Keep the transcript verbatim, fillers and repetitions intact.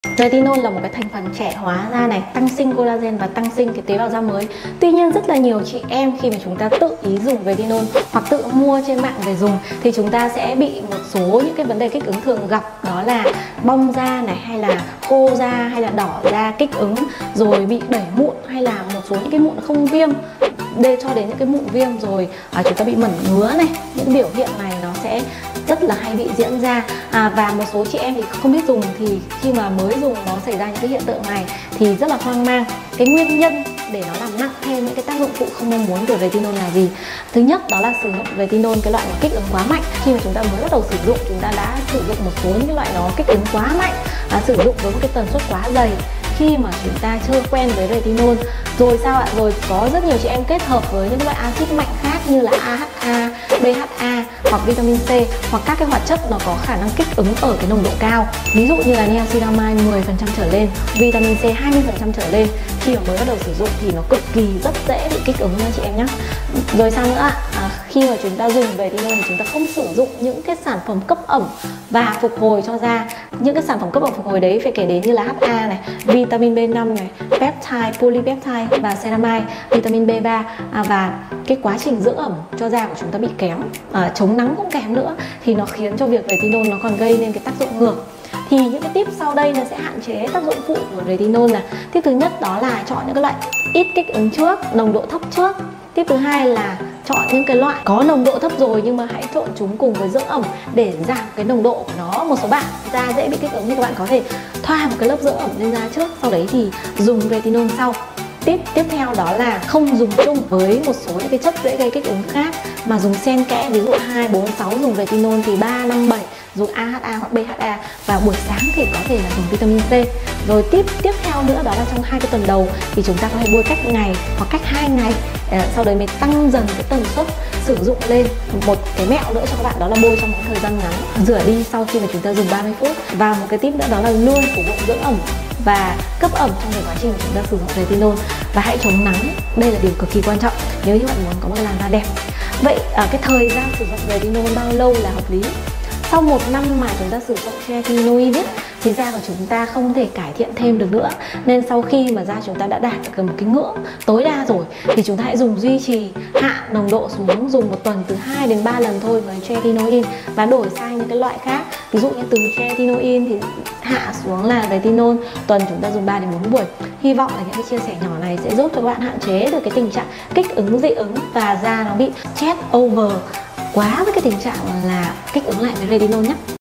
Retinol là một cái thành phần trẻ hóa da này, tăng sinh collagen và tăng sinh cái tế bào da mới. Tuy nhiên rất là nhiều chị em khi mà chúng ta tự ý dùng Retinol hoặc tự mua trên mạng về dùng thì chúng ta sẽ bị một số những cái vấn đề kích ứng thường gặp, đó là bong da này, hay là khô da, hay là đỏ da, kích ứng, rồi bị đẩy mụn, hay là một số những cái mụn không viêm để cho đến những cái mụn viêm, rồi à, chúng ta bị mẩn ngứa này. Những biểu hiện này nó sẽ rất là hay bị diễn ra, à, và một số chị em thì không biết dùng thì khi mà mới dùng nó xảy ra những cái hiện tượng này thì rất là hoang mang. Cái nguyên nhân để nó làm nặng thêm những cái tác dụng phụ không mong muốn của Retinol là gì? Thứ nhất đó là sử dụng Retinol cái loại nó kích ứng quá mạnh. Khi mà chúng ta mới bắt đầu sử dụng, chúng ta đã sử dụng một số những cái loại nó kích ứng quá mạnh, à, sử dụng với một cái tần suất quá dày khi mà chúng ta chưa quen với Retinol. Rồi sao ạ? Rồi có rất nhiều chị em kết hợp với những loại axit mạnh khác như là a hát a, bê hát a hoặc vitamin C, hoặc các cái hoạt chất nó có khả năng kích ứng ở cái nồng độ cao. Ví dụ như là niacinamide mười phần trăm trở lên, vitamin C hai mươi phần trăm trở lên. Khi mà mới bắt đầu sử dụng thì nó cực kỳ rất dễ bị kích ứng nha chị em nhé. Rồi sao nữa ạ? À, khi mà chúng ta dùng Retinol thì chúng ta không sử dụng những cái sản phẩm cấp ẩm và phục hồi cho da. Những cái sản phẩm cấp ẩm phục hồi đấy phải kể đến như là hát a này, vitamin B năm này, peptide, polypeptide và ceramide, vitamin B ba, à, và cái quá trình dưỡng ẩm cho da của chúng ta bị kém, à, chống nắng cũng kém nữa, thì nó khiến cho việc Retinol nó còn gây nên cái tác dụng ngược. Thì những cái tip sau đây nó sẽ hạn chế tác dụng phụ của Retinol là: tip thứ nhất đó là chọn những cái loại ít kích ứng trước, nồng độ thấp trước. Tip thứ hai là chọn những cái loại có nồng độ thấp rồi nhưng mà hãy trộn chúng cùng với dưỡng ẩm để giảm cái nồng độ của nó. Một số bạn da dễ bị kích ứng thì các bạn có thể thoa một cái lớp dưỡng ẩm lên da trước, sau đấy thì dùng Retinol sau. Tip tiếp theo đó là không dùng chung với một số những cái chất dễ gây kích ứng khác, mà dùng xen kẽ, ví dụ hai, bốn, sáu dùng Retinol thì ba, năm, bảy dùng a hát a hoặc bê hát a, và buổi sáng thì có thể là dùng vitamin C. Rồi tiếp tiếp theo nữa đó là trong hai cái tuần đầu thì chúng ta có thể bôi cách ngày hoặc cách hai ngày, sau đấy mới tăng dần cái tần suất sử dụng lên. Một cái mẹo nữa cho các bạn đó là bôi trong một thời gian ngắn, rửa đi sau khi mà chúng ta dùng ba mươi phút. Và một cái tip nữa đó là luôn sử dụng dưỡng ẩm và cấp ẩm trong cái quá trình chúng ta sử dụng Retinol, và hãy chống nắng. Đây là điều cực kỳ quan trọng nếu như bạn muốn có một làn da đẹp. Vậy ở cái thời gian sử dụng Retinol bao lâu là hợp lý? Sau một năm mà chúng ta sử dụng retinoid thì da của chúng ta không thể cải thiện thêm được nữa, nên sau khi mà da chúng ta đã đạt được một cái ngưỡng tối đa rồi thì chúng ta hãy dùng duy trì, hạ nồng độ xuống, dùng một tuần từ hai đến ba lần thôi với retinoid, và đổi sang những cái loại khác. Ví dụ như từ retinoid thì hạ xuống là Retinol, tuần chúng ta dùng ba đến bốn buổi. Hy vọng là những cái chia sẻ nhỏ này sẽ giúp cho các bạn hạn chế được cái tình trạng kích ứng, dị ứng và da nó bị chết over quá với cái tình trạng là kích ứng lại với Retinol nhé.